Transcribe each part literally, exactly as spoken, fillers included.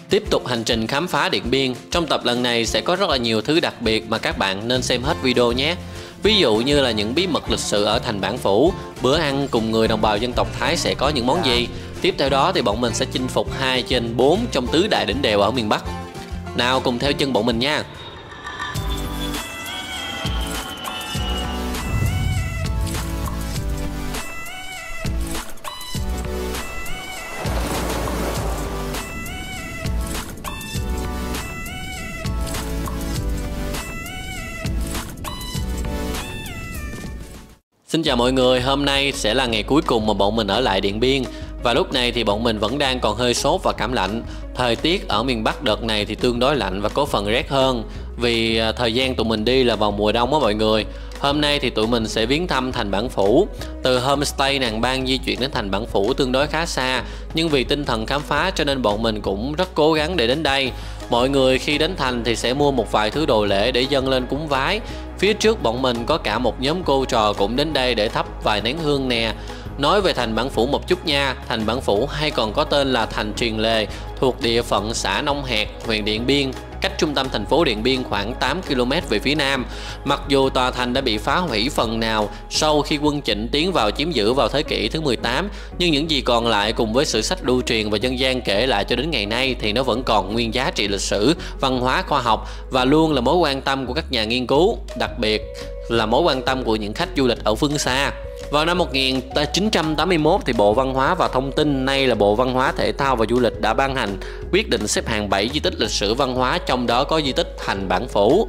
Tiếp tục hành trình khám phá Điện Biên, trong tập lần này sẽ có rất là nhiều thứ đặc biệt mà các bạn nên xem hết video nhé. Ví dụ như là những bí mật lịch sử ở thành Bản Phủ, bữa ăn cùng người đồng bào dân tộc Thái sẽ có những món gì. Tiếp theo đó thì bọn mình sẽ chinh phục hai trên bốn trong tứ đại đỉnh đèo ở miền Bắc. Nào cùng theo chân bọn mình nha. Xin chào mọi người, hôm nay sẽ là ngày cuối cùng mà bọn mình ở lại Điện Biên. Và lúc này thì bọn mình vẫn đang còn hơi sốt và cảm lạnh. Thời tiết ở miền Bắc đợt này thì tương đối lạnh và có phần rét hơn, vì thời gian tụi mình đi là vào mùa đông á mọi người. Hôm nay thì tụi mình sẽ viếng thăm thành Bản Phủ. Từ homestay Nàng Ban di chuyển đến thành Bản Phủ tương đối khá xa, nhưng vì tinh thần khám phá cho nên bọn mình cũng rất cố gắng để đến đây. Mọi người khi đến thành thì sẽ mua một vài thứ đồ lễ để dâng lên cúng vái. Phía trước bọn mình có cả một nhóm cô trò cũng đến đây để thắp vài nén hương nè. Nói về thành Bản Phủ một chút nha, thành Bản Phủ hay còn có tên là thành Truyền Lề, thuộc địa phận xã Nông Hẹt, huyện Điện Biên, cách trung tâm thành phố Điện Biên khoảng tám ki lô mét về phía nam. Mặc dù tòa thành đã bị phá hủy phần nào sau khi quân Trịnh tiến vào chiếm giữ vào thế kỷ thứ mười tám, nhưng những gì còn lại cùng với sử sách lưu truyền và dân gian kể lại cho đến ngày nay thì nó vẫn còn nguyên giá trị lịch sử, văn hóa, khoa học và luôn là mối quan tâm của các nhà nghiên cứu, đặc biệt là mối quan tâm của những khách du lịch ở phương xa. Vào năm một nghìn chín trăm tám mươi mốt thì Bộ Văn hóa và Thông tin, nay là Bộ Văn hóa Thể thao và Du lịch, đã ban hành quyết định xếp hạng bảy di tích lịch sử văn hóa, trong đó có di tích thành Bản Phủ.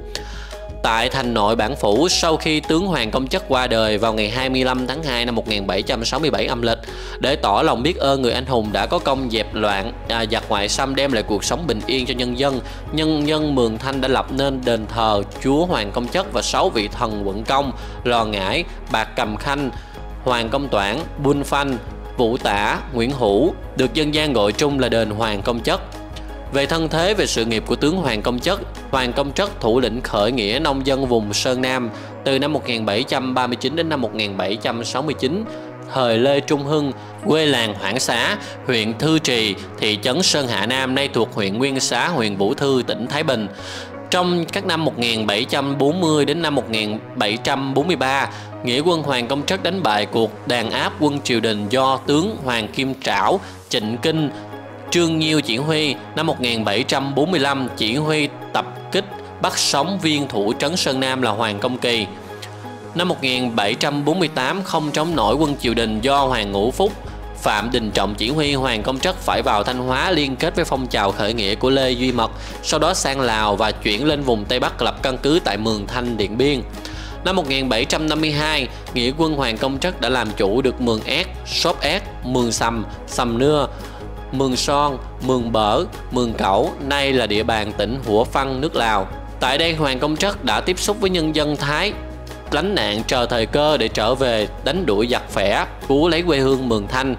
Tại thành nội Bản Phủ, sau khi tướng Hoàng Công Chất qua đời vào ngày hai mươi lăm tháng hai năm một nghìn bảy trăm sáu mươi bảy âm lịch, để tỏ lòng biết ơn người anh hùng đã có công dẹp loạn, à, giặc ngoại xâm, đem lại cuộc sống bình yên cho nhân dân, nhân dân Mường Thanh đã lập nên đền thờ chúa Hoàng Công Chất và sáu vị thần Quận Công, Lò Ngải, Bạc Cầm Khanh, Hoàng Công Toản, Bun Phanh, Vũ Tả, Nguyễn Hữu, được dân gian gọi chung là đền Hoàng Công Chất. Về thân thế, về sự nghiệp của tướng Hoàng Công Chất, Hoàng Công Chất thủ lĩnh khởi nghĩa nông dân vùng Sơn Nam từ năm một nghìn bảy trăm ba mươi chín đến năm một nghìn bảy trăm sáu mươi chín. Thời Lê Trung Hưng, quê làng Hoảng Xá, huyện Thư Trì, thị trấn Sơn Hạ Nam, nay thuộc huyện Nguyên Xá, huyện Vũ Thư, tỉnh Thái Bình. Trong các năm một nghìn bảy trăm bốn mươi đến năm một nghìn bảy trăm bốn mươi ba, nghĩa quân Hoàng Công Chất đánh bại cuộc đàn áp quân triều đình do tướng Hoàng Kim Trảo, Trịnh Kinh, Trương Nhiêu chỉ huy. Năm một nghìn bảy trăm bốn mươi lăm, chỉ huy tập kích bắt sống viên thủ trấn Sơn Nam là Hoàng Công Kỳ. Năm một nghìn bảy trăm bốn mươi tám, không chống nổi quân triều đình do Hoàng Ngũ Phúc, Phạm Đình Trọng chỉ huy, Hoàng Công Chất phải vào Thanh Hóa liên kết với phong trào khởi nghĩa của Lê Duy Mật, sau đó sang Lào và chuyển lên vùng Tây Bắc lập căn cứ tại Mường Thanh, Điện Biên. Năm một nghìn bảy trăm năm mươi hai, nghĩa quân Hoàng Công Chất đã làm chủ được Mường Ét, Sốp Ét, Mường Sầm, Sầm Nưa, Mường Son, Mường Bở, Mường Cẩu, nay là địa bàn tỉnh Hủa Phăn, nước Lào. Tại đây Hoàng Công Chất đã tiếp xúc với nhân dân Thái lánh nạn, chờ thời cơ để trở về đánh đuổi giặc phẻ, cứu lấy quê hương Mường Thanh.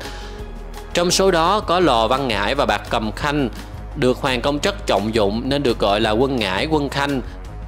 Trong số đó có Lò Văn Ngải và Bạc Cầm Khanh được Hoàng Công Chất trọng dụng nên được gọi là quân Ngải, quân Khanh.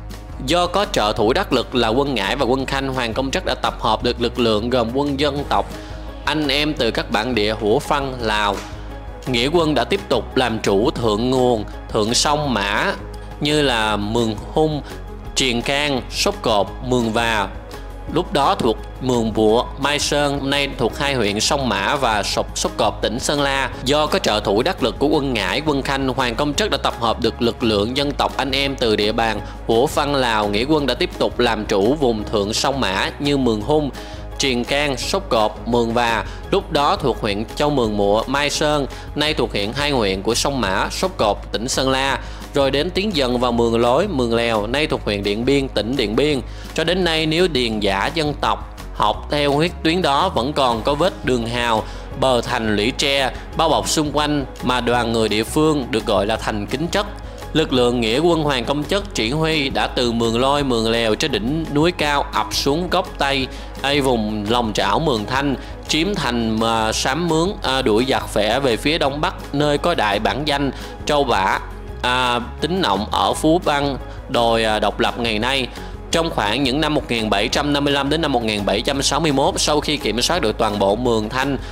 Do có trợ thủ đắc lực là quân Ngải và quân Khanh, Hoàng Công Chất đã tập hợp được lực lượng gồm quân dân tộc, anh em từ các bản địa Hủa Phăn, Lào. Nghĩa quân đã tiếp tục làm chủ thượng nguồn, thượng sông Mã như là Mường Hung, Triền Can, Sốp Cộp, Mường Và, lúc đó thuộc Mường Vụa, Mai Sơn, nay thuộc hai huyện Sông Mã và Sốp Sốp Cộp, tỉnh Sơn La. Do có trợ thủ đắc lực của quân Ngải, quân Khanh, Hoàng Công Chất đã tập hợp được lực lượng dân tộc anh em từ địa bàn Hủa Phăn, Lào. Nghĩa quân đã tiếp tục làm chủ vùng thượng sông Mã như Mường Hung, Triền Can, Sốp Cộp, Mường Và, lúc đó thuộc huyện Châu Mường Mụa, Mai Sơn, nay thuộc hiện hai huyện của sông Mã, Sốp Cộp, tỉnh Sơn La, rồi đến tiến dần vào Mường Lối, Mường Lèo, nay thuộc huyện Điện Biên, tỉnh Điện Biên. Cho đến nay, nếu điền giả dân tộc học theo huyết tuyến đó vẫn còn có vết đường hào, bờ thành lũy tre bao bọc xung quanh, mà đoàn người địa phương được gọi là thành Kính Chất. Lực lượng nghĩa quân Hoàng Công Chất chỉ huy đã từ Mường Lôi, Mường Lèo trên đỉnh núi cao ập xuống góc Tây, ai vùng lòng trảo Mường Thanh, chiếm thành mà Sám Mướn, à, đuổi giặc phẻ về phía đông bắc, nơi có đại bản danh Châu Bả, à, Tính Nọng ở Phú Băng, đòi à, độc lập ngày nay. Trong khoảng những năm một nghìn bảy trăm năm mươi lăm đến năm một nghìn bảy trăm sáu mươi mốt, sau khi kiểm soát được toàn bộ Mường Thanh,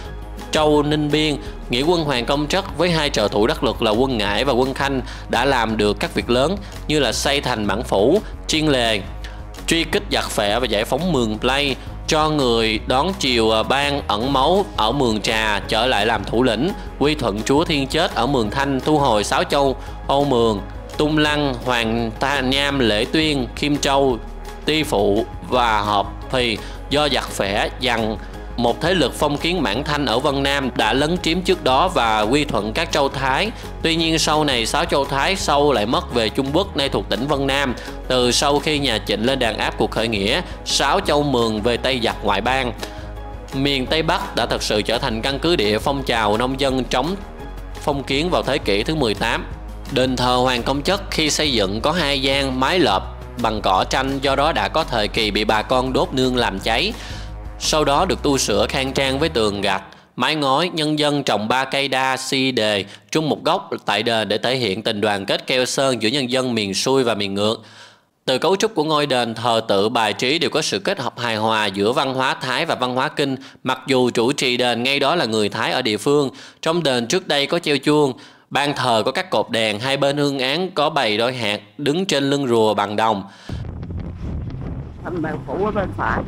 Châu, Ninh Biên, nghĩa quân Hoàng Công Chất với hai trợ thủ đắc lực là quân Ngải và quân Khanh đã làm được các việc lớn như là xây thành Bản Phủ, Chiên Lề, truy kích giặc phệ và giải phóng Mường Play, cho người đón triều Ban ẩn máu ở Mường Trà trở lại làm thủ lĩnh, quy thuận chúa Thiên Chết ở Mường Thanh, thu hồi Sáu Châu, Âu Mường, Tung Lăng, Hoàng Ta Nham, Lễ Tuyên, Khiêm Châu, Ti Phụ và Hợp Phì do giặc phệ giằng một thế lực phong kiến Mãn Thanh ở Vân Nam đã lấn chiếm trước đó và quy thuận các châu Thái. Tuy nhiên sau này Sáu Châu Thái sau lại mất về Trung Quốc nay thuộc tỉnh Vân Nam. Từ sau khi nhà Trịnh lên đàn áp cuộc khởi nghĩa, Sáu Châu Mường về Tây giặc ngoại bang, miền Tây Bắc đã thực sự trở thành căn cứ địa phong trào nông dân chống phong kiến vào thế kỷ thứ mười tám. Đền thờ Hoàng Công Chất khi xây dựng có hai gian mái lợp bằng cỏ tranh, do đó đã có thời kỳ bị bà con đốt nương làm cháy. Sau đó được tu sửa khang trang với tường gạch, mái ngói, nhân dân trồng ba cây đa si đề chung một góc tại đền để thể hiện tình đoàn kết keo sơn giữa nhân dân miền xuôi và miền ngược. Từ cấu trúc của ngôi đền, thờ tự, bài trí đều có sự kết hợp hài hòa giữa văn hóa Thái và văn hóa Kinh, mặc dù chủ trì đền ngay đó là người Thái ở địa phương. Trong đền trước đây có treo chuông, ban thờ có các cột đèn, hai bên hương án có bày đôi hạt đứng trên lưng rùa bằng đồng. Thành Bản Phủ ở bên phải.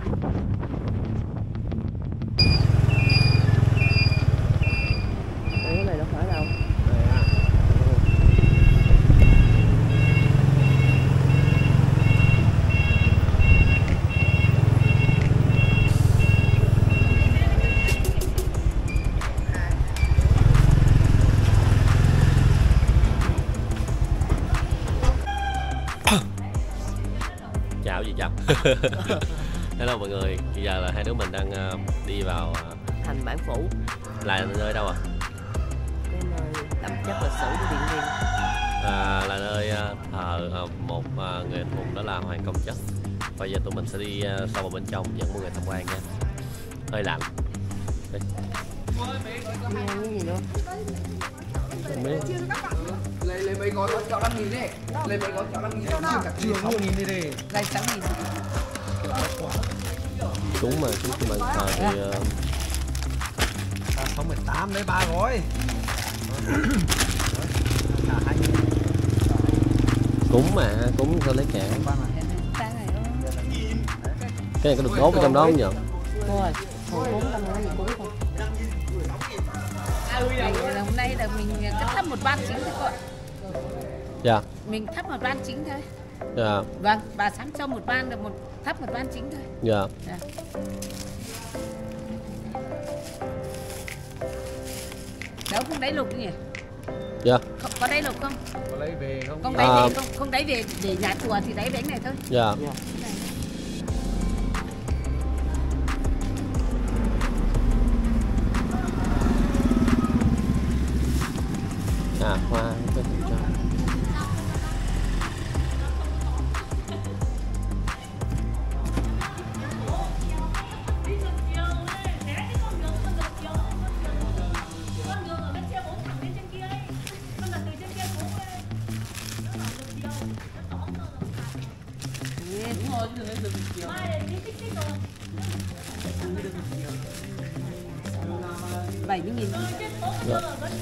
Cái này đâu phải đâu. Chào gì chào. Hello mọi người, bây giờ là hai đứa mình đang uh, đi vào uh, Thành Bản Phủ. là nơi đâu à? Cái nơi đậm chất lịch sử của Điện Biên. À, là nơi uh, thờ uh, một uh, người anh hùng đó là Hoàng Công Chất. Bây giờ tụi mình sẽ đi uh, sâu vào bên trong dẫn mọi người tham quan nha. Hơi lạnh. Đi. Nghe cái gì nữa? lấy lấy mấy gói kẹo năm nghìn đi, lấy mấy gói kẹo năm nghìn chưa cả trường sáu nghìn đi đi, đây sáu nghìn. Đúng mà chúng tụi mình thờ thì uh... không mười tám lấy ba gói. cúng mà cúng thôi lấy kẹo. Cái này có được đốt ở trong đó không nhỉ? Thôi, hồi cúng tao nói gì cúng không? Hôm nay là mình cắt thắp một ban chính thôi cô ạ. Dạ. Mình thắp một ban chính thôi. Dạ. Vâng, bà sáng cho một ban được một thắp một ban chính thôi. Dạ. Dạ. Đâu không đáy lục nhỉ? Dạ. Không, có đáy lục không? Có lấy về không? Không đáy À... về không? Không đáy về để nhà chùa thì đáy bánh này thôi. Dạ. Dạ. À, hoa cái gì cho. bảy mươi nghìn. Dạ.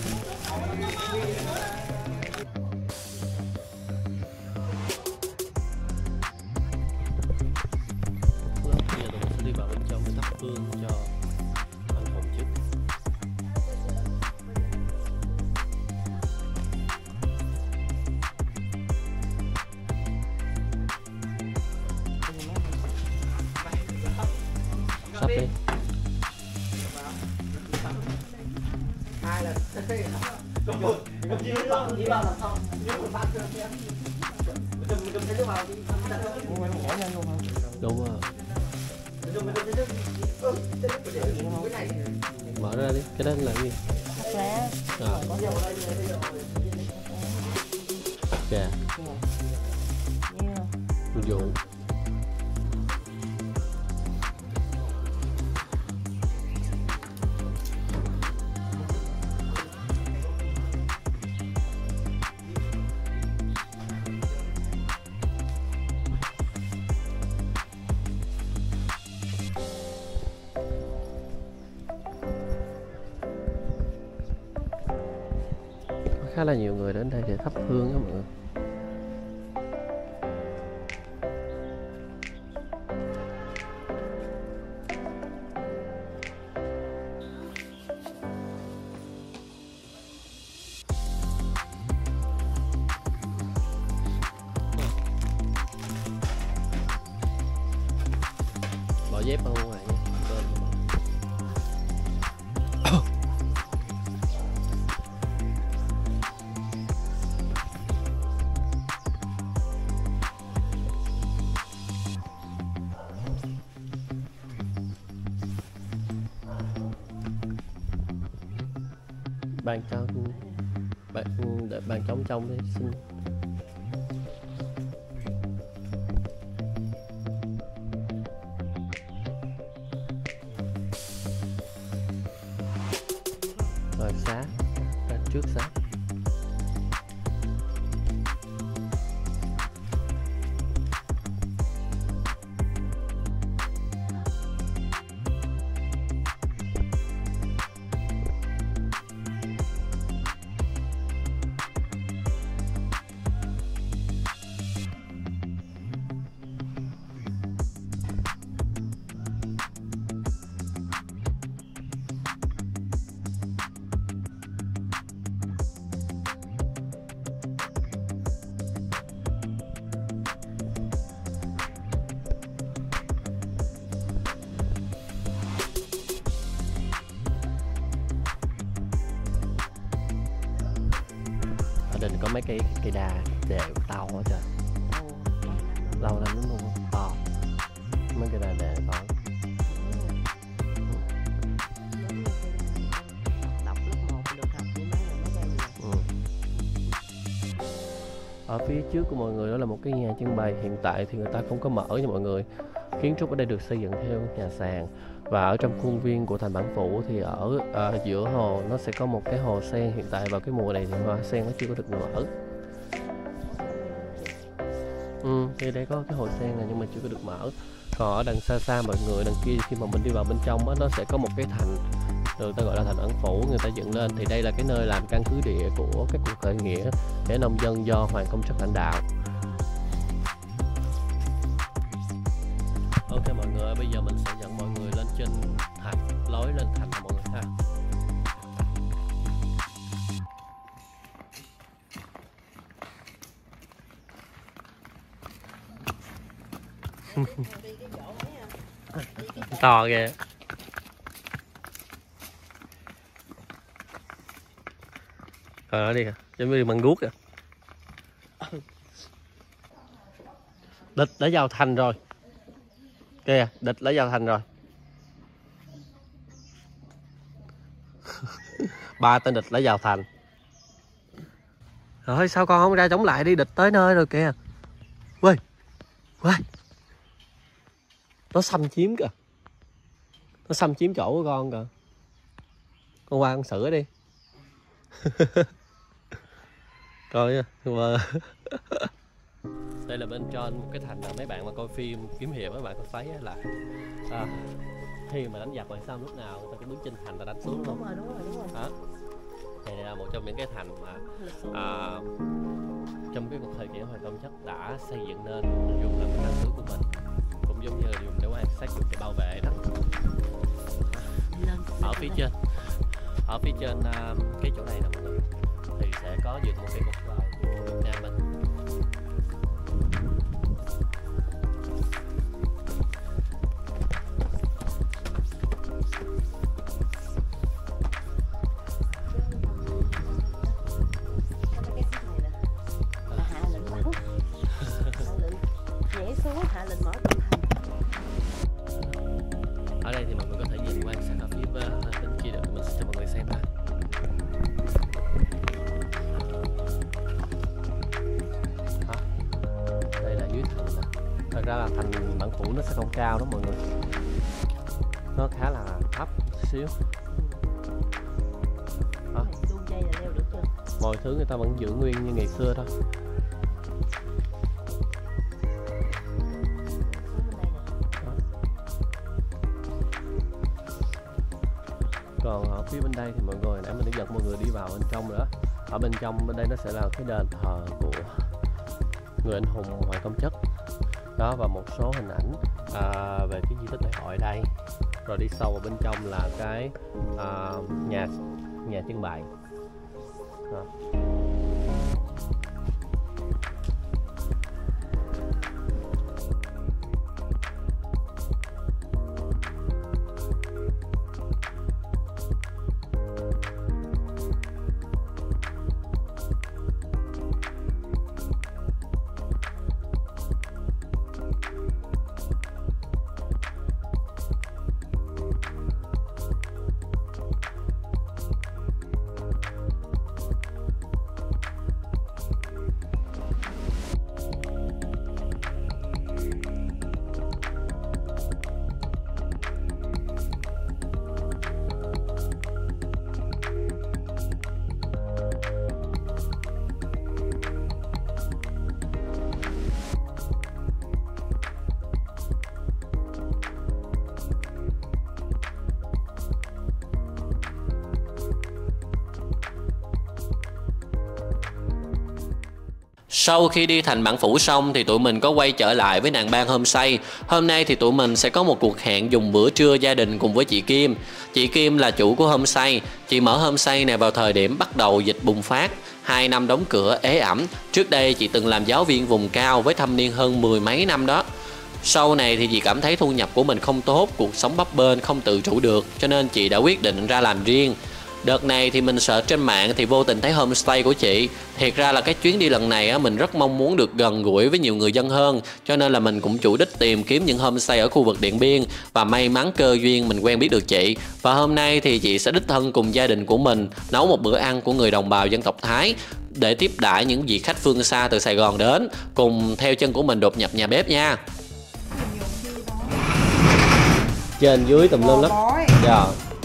Bây giờ tụi mình sẽ đi vào bên trong để thắp hương cho anh hùng trước. Sắp đi. Đúng rồi. Mở ra đi, cái đó là gì? À. Kìa. Dụ. khá là nhiều người đến đây để thắp hương đó mọi người. Bỏ dép ở ngoài nha. Bạn cho bạn đợi bạn trống trong đi xin. Rồi xá ra trước xá. Đình có mấy cây cây đa đều tàu hết trời, lâu lắm đúng không? To mấy cây đa đều to. Đọc lớp một được học với mấy người mấy cây gì? Ừ. Ở phía trước của mọi người đó là một cái nhà trưng bày, hiện tại thì người ta không có mở nha mọi người. Kiến trúc ở đây được xây dựng theo nhà sàn. Và ở trong khuôn viên của thành Bản Phủ thì ở à, giữa hồ nó sẽ có một cái hồ sen. Hiện tại vào cái mùa này thì hoa sen nó chưa có được nở. Ừ, thì đây có cái hồ sen này nhưng mà chưa có được mở. Còn ở đằng xa xa mọi người, đằng kia khi mà mình đi vào bên trong á, nó sẽ có một cái thành người ta gọi là thành Ẩn Phủ, người ta dựng lên. Thì đây là cái nơi làm căn cứ địa của các cuộc khởi nghĩa để nông dân do Hoàng Công Chất lãnh đạo. Ok mọi người, bây giờ mình sẽ dẫn mọi người lên trên thành, lối lên thành mọi người ha. To kìa. Rồi nó đi kìa, giống như bằng guốc kìa. Địch đã vào thành rồi. Kìa, địch đã vào thành rồi. Ba tên địch đã vào thành. Rồi sao con không ra chống lại đi, địch tới nơi rồi kìa. Quê, quê. Nó xâm chiếm kìa. Nó xâm chiếm chỗ của con kìa. Con qua con sửa đi. Coi nha. Đây là bên trên một cái thành, là mấy bạn mà coi phim kiếm hiệp mấy bạn có thấy là à, khi mà đánh giặc ngoài Sam lúc nào người ta cũng đứng trên thành ta đánh xuống, Đúng rồi, đúng rồi, đúng rồi. đó. Đây là một trong những cái thành mà à, trong cái cuộc thời kỳ Hoàng Công Chất đã xây dựng nên dùng làm căn cứ của mình, cũng giống như là dùng để quan sát, dùng để bảo vệ đó. Ở phía trên, ở phía trên uh, cái chỗ này nè mọi người, thì sẽ có dựng một cái cột cờ của Việt Nam mình. Ở đây thì mọi người có thể nhìn quan sát ở phía bên kia được, mình sẽ cho mọi người xem ha. Đó. Đây là dưới thành nè. Thật ra là thành Bản Phủ nó sẽ không cao đó mọi người, nó khá là thấp một xíu. Đó. Mọi thứ người ta vẫn giữ nguyên như ngày xưa thôi. Còn ở phía bên đây thì mọi người, nãy mình đã dẫn mọi người đi vào bên trong rồi đó. ở bên trong bên đây nó sẽ là cái đền thờ của người anh hùng Hoàng Công Chất đó, và một số hình ảnh à, về cái di tích lễ hội đây. Rồi đi sâu vào bên trong là cái à, nhà nhà trưng bày đó. Sau khi đi thành Bản Phủ xong thì tụi mình có quay trở lại với Nàng Ban Homestay. Hôm nay thì tụi mình sẽ có một cuộc hẹn dùng bữa trưa gia đình cùng với chị Kim. Chị Kim là chủ của homestay. Chị mở homestay này vào thời điểm bắt đầu dịch bùng phát, hai năm đóng cửa ế ẩm. Trước đây chị từng làm giáo viên vùng cao với thâm niên hơn mười mấy năm đó. Sau này thì chị cảm thấy thu nhập của mình không tốt, cuộc sống bấp bênh không tự chủ được, cho nên chị đã quyết định ra làm riêng. Đợt này thì mình search trên mạng thì vô tình thấy homestay của chị. Thiệt ra là cái chuyến đi lần này á, mình rất mong muốn được gần gũi với nhiều người dân hơn, cho nên là mình cũng chủ đích tìm kiếm những homestay ở khu vực Điện Biên. Và may mắn cơ duyên mình quen biết được chị. Và hôm nay thì chị sẽ đích thân cùng gia đình của mình nấu một bữa ăn của người đồng bào dân tộc Thái, để tiếp đãi những vị khách phương xa từ Sài Gòn đến, cùng theo chân của mình đột nhập nhà bếp nha. Trên dưới tùm lum lắm. Dạ.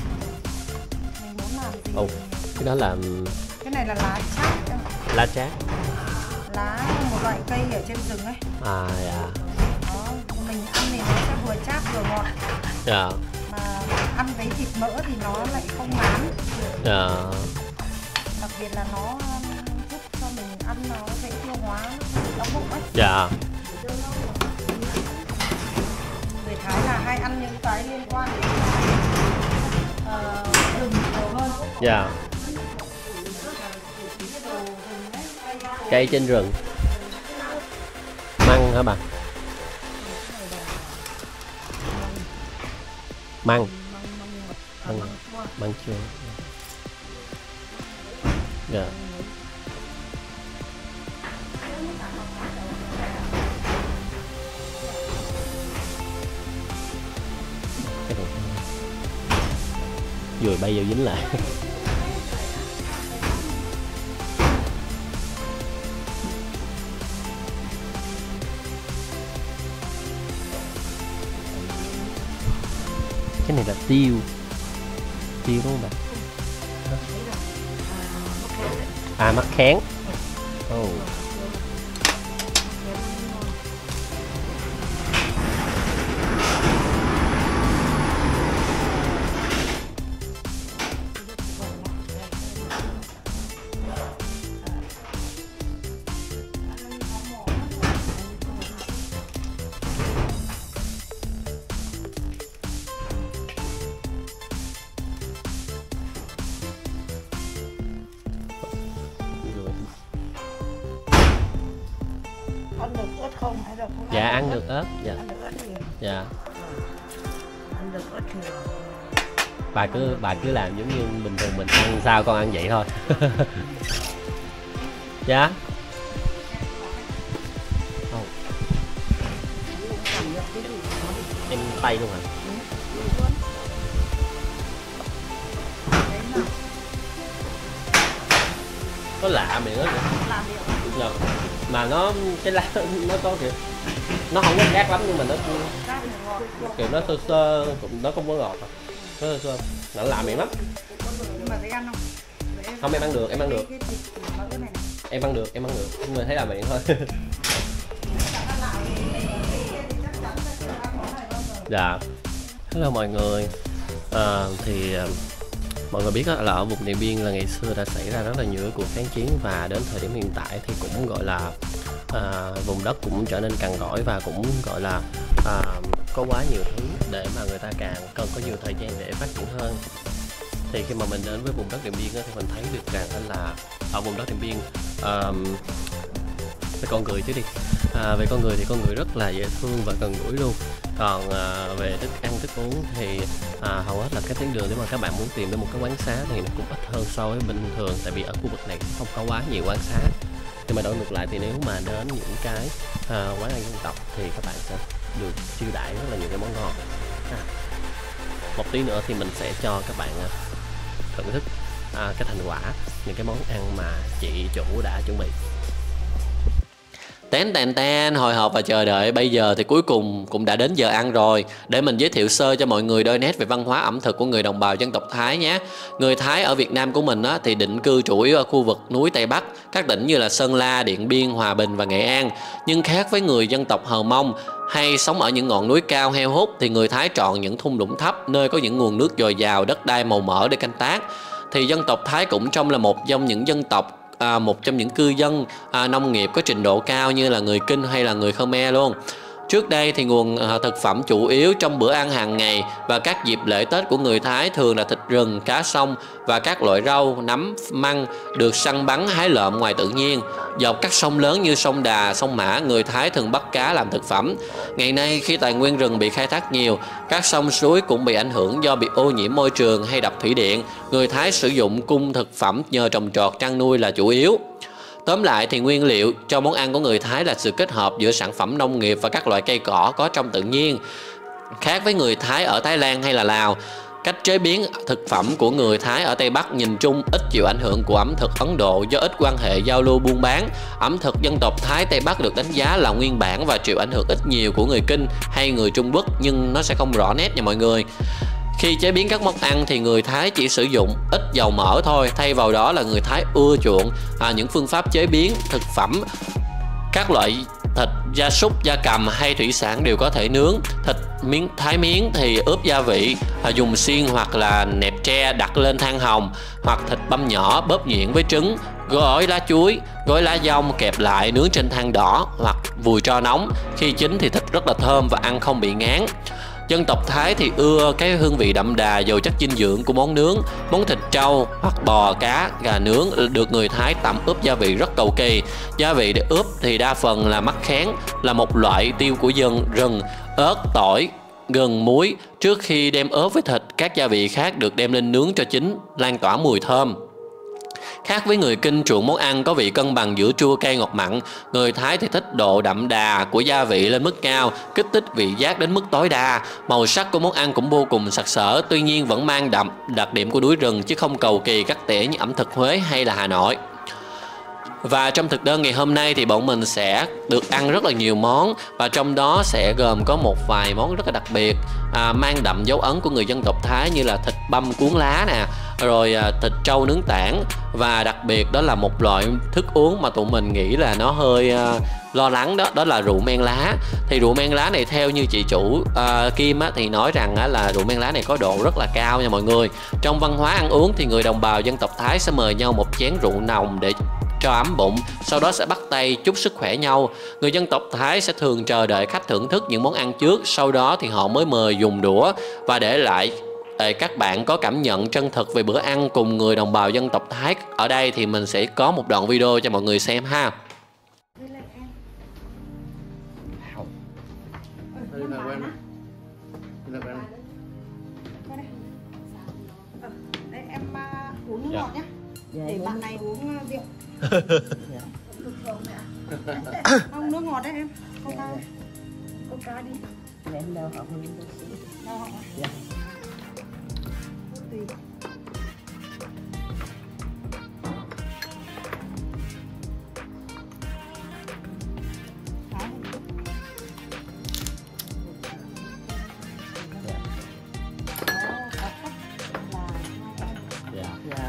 Ồ, cái đó là cái này là lá chát. Lá chát. Lá một loại cây ở trên rừng ấy. À dạ. Đó, mình ăn thì nó sẽ vừa chát vừa ngọt. Dạ. Mà ăn với thịt mỡ thì nó lại không ngán. Dạ. Đặc biệt là nó giúp cho mình ăn nó dễ tiêu hóa, đóng bụng ấy. Dạ. Người Thái là hay ăn những cái liên quan đến uh, rừng nhiều hơn. Dạ. Cây trên rừng. Măng hả bà? Măng. Măng. Măng chưa. Dạ. Cái này vừa bay vừa dính lại. Cái này là tiêu. Tiêu đúng không bạn? À, mắc khén. Oh. Ăn được ớt không hay là không? Dạ ăn được ớt. Dạ. Ăn được ớt thì Dạ. ăn được ớt thì Bà cứ bà cứ làm giống như bình thường mình ăn sao con ăn vậy thôi. Dạ. Oh. Em tay luôn hả? Có lạ miệng đó. Dạ. Mà nó cái lá nó có kiểu nó không có cát lắm nhưng mà nó kiểu nó sơ sơ cũng nó không có ngọt, nó sơ sơ nó lạ miệng lắm. nhưng mà thấy ăn không? Không, em ăn được, em ăn được, Cái thịt mỡ này. em ăn được, em ăn được, nhưng mà thấy là miệng thôi. Dạ, hello mọi người. À, thì Mọi người biết là ở vùng Điện Biên là ngày xưa đã xảy ra rất là nhiều cuộc kháng chiến, và đến thời điểm hiện tại thì cũng gọi là à, vùng đất cũng trở nên cằn cỗi và cũng gọi là à, có quá nhiều thứ để mà người ta càng cần có nhiều thời gian để phát triển hơn. Thì khi mà mình đến với vùng đất Điện Biên thì mình thấy được rằng là ở vùng đất Điện Biên um, về con người chứ đi à, về con người thì con người rất là dễ thương và gần gũi luôn. Còn à, về thức ăn thức uống thì à, hầu hết là cái tuyến đường nếu mà các bạn muốn tìm đến một cái quán xá thì nó cũng ít hơn so với bình thường, tại vì ở khu vực này không có quá nhiều quán xá. Nhưng mà đổi ngược lại thì nếu mà đến những cái à, quán ăn dân tộc thì các bạn sẽ được chiêu đãi rất là nhiều cái món ngon. À, một tí nữa thì mình sẽ cho các bạn thưởng thức à, cái thành quả những cái món ăn mà chị chủ đã chuẩn bị. Tén tèn ten, hồi hộp và chờ đợi, bây giờ thì cuối cùng cũng đã đến giờ ăn rồi. Để mình giới thiệu sơ cho mọi người đôi nét về văn hóa ẩm thực của người đồng bào dân tộc Thái nhé. Người Thái ở Việt Nam của mình á, thì định cư chủ yếu ở khu vực núi Tây Bắc, các tỉnh như là Sơn La, Điện Biên, Hòa Bình và Nghệ An. Nhưng khác với người dân tộc Hờ Mông hay sống ở những ngọn núi cao heo hút, thì người Thái chọn những thung lũng thấp, nơi có những nguồn nước dồi dào, đất đai màu mỡ để canh tác. Thì dân tộc Thái cũng trong là một trong những dân tộc À, một trong những cư dân à, nông nghiệp có trình độ cao như là người Kinh hay là người Khmer luôn. Trước đây thì nguồn à, thực phẩm chủ yếu trong bữa ăn hàng ngày và các dịp lễ Tết của người Thái thường là thịt rừng, cá sông và các loại rau, nấm, măng được săn bắn hái lượm ngoài tự nhiên. Dọc các sông lớn như sông Đà, sông Mã, người Thái thường bắt cá làm thực phẩm. Ngày nay khi tài nguyên rừng bị khai thác nhiều, các sông suối cũng bị ảnh hưởng do bị ô nhiễm môi trường hay đập thủy điện. Người Thái sử dụng cung thực phẩm nhờ trồng trọt, chăn nuôi là chủ yếu. Tóm lại thì nguyên liệu cho món ăn của người Thái là sự kết hợp giữa sản phẩm nông nghiệp và các loại cây cỏ có trong tự nhiên. Khác với người Thái ở Thái Lan hay là Lào, cách chế biến thực phẩm của người Thái ở Tây Bắc nhìn chung ít chịu ảnh hưởng của ẩm thực Ấn Độ do ít quan hệ giao lưu buôn bán. Ẩm thực dân tộc Thái Tây Bắc được đánh giá là nguyên bản và chịu ảnh hưởng ít nhiều của người Kinh hay người Trung Quốc, nhưng nó sẽ không rõ nét nha mọi người. Khi chế biến các món ăn thì người Thái chỉ sử dụng ít dầu mỡ thôi, thay vào đó là người Thái ưa chuộng à, những phương pháp chế biến thực phẩm. Các loại thịt gia súc, gia cầm hay thủy sản đều có thể nướng. Thịt miếng thái miếng thì ướp gia vị, à, dùng xiên hoặc là nẹp tre đặt lên than hồng, hoặc thịt băm nhỏ bóp nhuyễn với trứng, gói lá chuối, gói lá dong kẹp lại nướng trên than đỏ hoặc vùi tro nóng. Khi chín thì thịt rất là thơm và ăn không bị ngán. Dân tộc Thái thì ưa cái hương vị đậm đà, giàu chất dinh dưỡng của món nướng. Món thịt trâu hoặc bò, cá, gà nướng được người Thái tẩm ướp gia vị rất cầu kỳ. Gia vị để ướp thì đa phần là mắc khén, là một loại tiêu của dân rừng, ớt, tỏi, gừng, muối. Trước khi đem ướp với thịt, các gia vị khác được đem lên nướng cho chín, lan tỏa mùi thơm. Khác với người Kinh chuộng món ăn có vị cân bằng giữa chua cay ngọt mặn, người Thái thì thích độ đậm đà của gia vị lên mức cao, kích thích vị giác đến mức tối đa. Màu sắc của món ăn cũng vô cùng sặc sỡ, tuy nhiên vẫn mang đậm đặc điểm của núi rừng chứ không cầu kỳ cắt tỉa như ẩm thực Huế hay là Hà Nội. Và trong thực đơn ngày hôm nay thì bọn mình sẽ được ăn rất là nhiều món, và trong đó sẽ gồm có một vài món rất là đặc biệt, à, mang đậm dấu ấn của người dân tộc Thái, như là thịt băm cuốn lá nè, rồi à, thịt trâu nướng tảng, và đặc biệt đó là một loại thức uống mà tụi mình nghĩ là nó hơi à, lo lắng, đó đó là rượu men lá. Thì rượu men lá này theo như chị chủ à, Kim á, thì nói rằng á, là rượu men lá này có độ rất là cao nha mọi người. Trong văn hóa ăn uống thì người đồng bào dân tộc Thái sẽ mời nhau một chén rượu nồng để cho ấm bụng, sau đó sẽ bắt tay chúc sức khỏe nhau. Người dân tộc Thái sẽ thường chờ đợi khách thưởng thức những món ăn trước, sau đó thì họ mới mời dùng đũa và để lại để các bạn có cảm nhận chân thực về bữa ăn cùng người đồng bào dân tộc Thái. Ở đây thì mình sẽ có một đoạn video cho mọi người xem ha. Đây em uh, uống nước ngọt nhé. Để bạn này uống uh, rượu. Không, nước ngọt đấy em. Không sao. Câu cá đi. Em đau họng hơn. Đau họng. Dạ. Tùy. Dạ.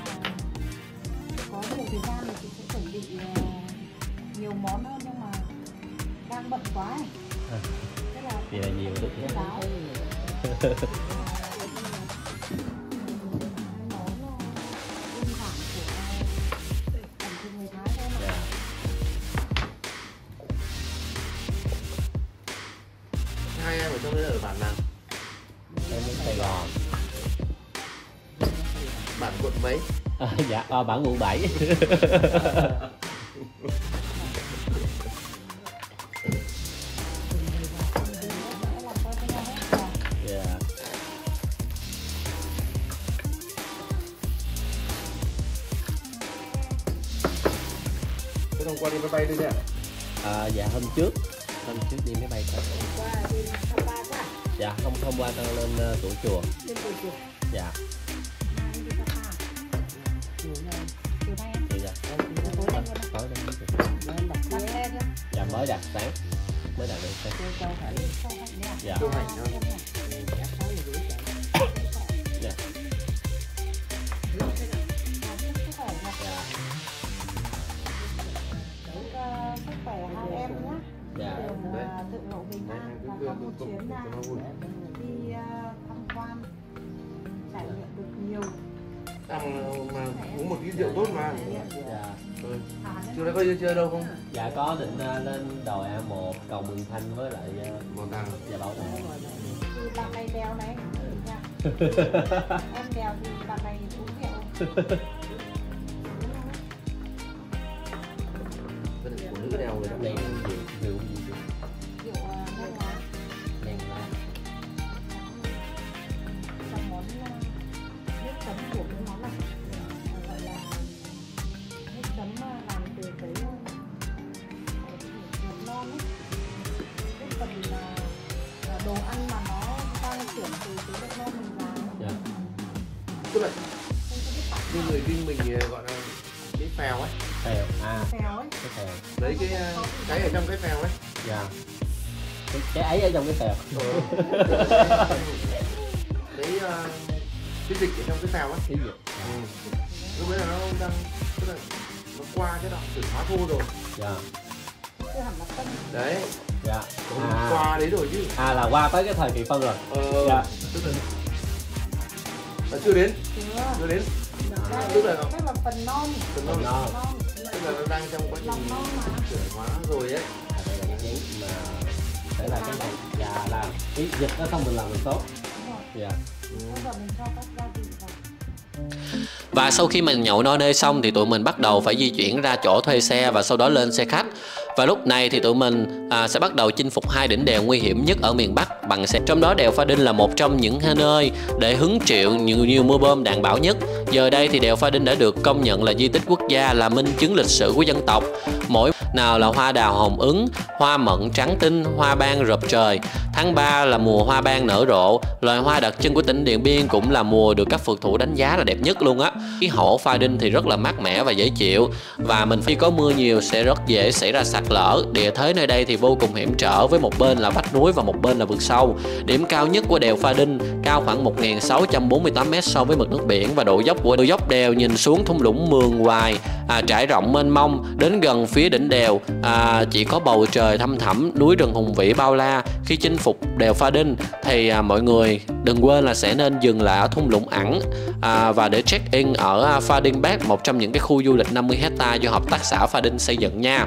Có nhiều thời gian thì chị sẽ chuẩn bị uh, nhiều món hơn, nhưng mà đang bận quá ấy. À, thế là vậy là nhiều được nhé. Nó mới ở bản nào? Em đến Sài Gòn. Bản quận mấy? À, dạ, à, bản quận bảy. Dạ. Thế hôm qua đi máy bay đi nhỉ? À, dạ hôm trước, hôm trước đi máy bay thôi. Dạ, hôm hôm qua tao lên uh, Tủ Chùa. Dạ. Dạ, dạ. Tối đây. Dạ mới đặt sáng, mới đặt được sáng. Dạ. Chụp ảnh thôi. Dạ. Sức khỏe hai em nhé. Dạ. Tự lộ bình an và có một chuyến là đi tham quan, trải nghiệm được nhiều. À, mà uống một cái rượu tốt mà. Dạ. Ừ. Chú đã có đi chơi đâu không? Dạ có định uh, lên đồi A một, cầu Mường Thanh với lại uh, Bảo tàng. dạ bảo tàng. Thì bạn này đèo này nha. Em đèo thì bạn này uống rượu. Cái này của nữ đeo rồi đó. Đèn rượu rượu gì rượu Rượu ngon quá. đèn lá. Trong món uh, nước chấm của cái món này uh, gọi là nước chấm uh, làm từ cái uh, bột non ấy. Cái phần uh, đồ ăn mà nó đang chuyển từ cái bột non mình vào. Dạ. Tức là như người Vinh mình gọi là cái phèo ấy. Phèo. À, Phèo ấy. cái phèo. Lấy cái cái ở trong cái phèo ấy. Dạ. Cái, cái ấy ở trong cái phèo. Cái uh, cái dịch ở trong cái phèo ấy. Cái gì? Ừ. Lúc đấy là nó đang tức là nó qua cái đoạn chuyển hóa thô rồi. Dạ. Chưa hẳn là phân. Đấy. Dạ. Nó À, qua đấy rồi chứ. à là qua tới cái thời kỳ phân rồi. Ờ. Dạ. Tức là là chưa đến. Chưa. Chưa đến. Đây, Tức là đây là phần non. Phần non. Non. Non. Tức là nó đang trong quá trình Lòng non mà. chuyển hóa rồi ấy. À, đây là cái chén mà để là cái này. Dạ là cái dịch nó không mình làm được tốt. Đúng rồi. Dạ. Bây giờ mình cho các gia vị vào. Và sau khi mình nhậu no nê xong thì tụi mình bắt đầu phải di chuyển ra chỗ thuê xe và sau đó lên xe khách. Và lúc này thì tụi mình à, sẽ bắt đầu chinh phục hai đỉnh đèo nguy hiểm nhất ở miền Bắc bằng xe. Trong đó đèo Pha Đinh là một trong những nơi để hứng chịu nhiều, nhiều mưa bom đạn bão nhất. Giờ đây thì đèo Pha Đinh đã được công nhận là di tích quốc gia, là minh chứng lịch sử của dân tộc. Mỗi nào là hoa đào hồng ứng, hoa mận trắng tinh, hoa ban rợp trời. Tháng ba là mùa hoa ban nở rộ. Loài hoa đặc trưng của tỉnh Điện Biên cũng là mùa được các phượt thủ đánh giá là đẹp nhất luôn á. Khí hậu Pha Đinh thì rất là mát mẻ và dễ chịu, và mình khi có mưa nhiều sẽ rất dễ xảy ra sạt lở. Địa thế nơi đây thì vô cùng hiểm trở, với một bên là vách núi và một bên là vực sâu. Điểm cao nhất của đèo Pha Đinh cao khoảng một nghìn sáu trăm bốn mươi tám mét so với mực nước biển, và độ dốc của độ dốc đèo nhìn xuống thung lũng Mường Hoài à, trải rộng mênh mông. Đến gần phía đỉnh đèo à, chỉ có bầu trời thăm thẳm, núi rừng hùng vĩ bao la. Khi chinh phục đèo Pha Đinh thì à, mọi người đừng quên là sẽ nên dừng lại ở thung lũng ẩn à, và để check in ở Pha Đinh Bắc, một trong những cái khu du lịch năm mươi hecta do hợp tác xã Pha Đinh xây dựng nha.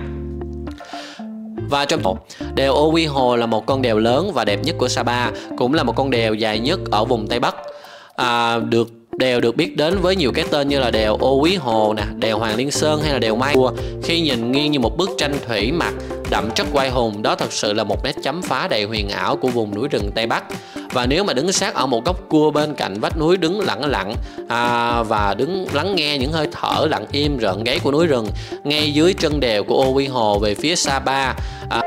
Và trong một đèo Ô Quy Hồ là một con đèo lớn và đẹp nhất của Sapa, cũng là một con đèo dài nhất ở vùng Tây Bắc. À, được đèo được biết đến với nhiều cái tên như là đèo Ô Quý Hồ nè, đèo Hoàng Liên Sơn hay là đèo Mai Cua. Khi nhìn nghiêng như một bức tranh thủy mặc đậm chất oai hùng, đó thật sự là một nét chấm phá đầy huyền ảo của vùng núi rừng Tây Bắc. Và nếu mà đứng sát ở một góc cua bên cạnh vách núi, đứng lặng lặng à, và đứng lắng nghe những hơi thở lặng im rợn gáy của núi rừng ngay dưới chân đèo của Ô Quy Hồ về phía Sapa, à,